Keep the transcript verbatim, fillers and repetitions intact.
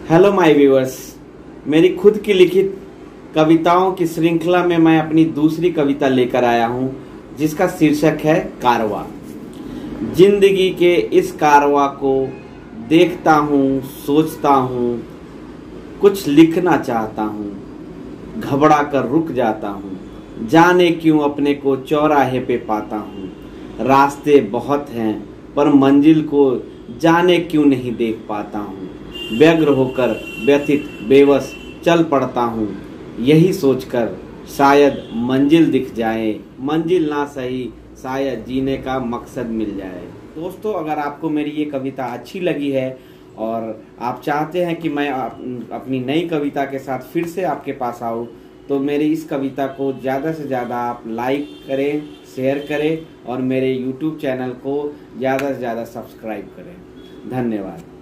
Hello my viewers, मेरी खुद की लिखित कविताओं की श्रृंखला में मैं अपनी दूसरी कविता लेकर आया हूं, जिसका शीर्षक है कारवां। जिंदगी के इस कारवां को देखता हूं, सोचता हूं, कुछ लिखना चाहता हूं, घबरा कर रुक जाता हूं। जाने क्यों अपने को चौराहे पे पाता हूं। रास्ते बहुत हैं पर मंजिल को जाने क्यों नहीं देख पाता हूं। व्यग्र होकर व्यथित बेबस चल पड़ता हूँ, यही सोचकर शायद मंजिल दिख जाए। मंजिल ना सही, शायद जीने का मकसद मिल जाए। दोस्तों, अगर आपको मेरी ये कविता अच्छी लगी है और आप चाहते हैं कि मैं अपनी नई कविता के साथ फिर से आपके पास आऊँ, तो मेरी इस कविता को ज़्यादा से ज़्यादा आप लाइक करें, शेयर करें और मेरे यूट्यूब चैनल को ज़्यादा से ज़्यादा सब्सक्राइब करें। धन्यवाद।